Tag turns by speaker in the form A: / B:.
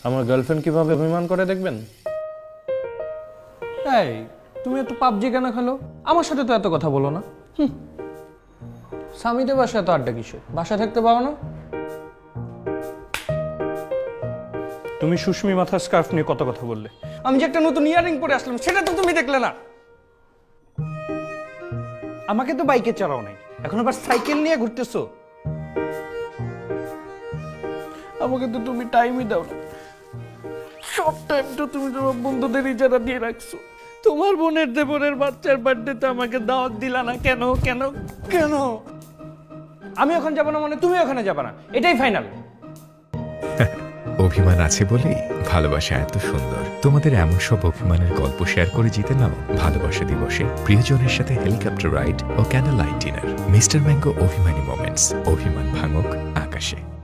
A: আমার গার্লফ্রেন্ড কিভাবে অভিমান করে দেখবেন?
B: এই তুমি এত পাবজি কেন খেলো? আমার সাথে তো এত কথা বলো না। স্বামীদের বাসায় তো আড্ডা কিসে? বাসায় থাকতে পারো না? তুমি সুস্মি মাথার স্কার্ফ নিয়ে কত কথা বললে, আমি যে একটা নতুন ইয়ারিং পরে আসলাম সেটা তো তুমি দেখলে না। আমাকে তো বাইকে চালাও নাই, এখন আবার সাইকেল নিয়ে ঘুরতেছো। আমাকে তো তুমি টাইমই দাও না, সব টাইম তো তুমি তোমার বন্ধুদের ইজারা দিয়ে রাখছো। তোমার বোনের দেবরের বাচ্চার বার্থডেতে আমাকে দাওয়াত দিলা না কেন কেন কেন? আমি ওখানে যাবো না মানে তুমি ওখানে যাবে না, এটাই ফাইনাল।
C: অভিমান আছে বলেই ভালোবাসা এত সুন্দর। তোমাদের এমন সব অভিমানের গল্প শেয়ার করে জিতে নাও ভালোবাসা দিবসে প্রিয়জনের সাথে হেলিকপ্টার রাইড ও candle light dinner. Mister mango অভিমানী মোমেন্টস, অভিমান ভাঙুক আকাশে।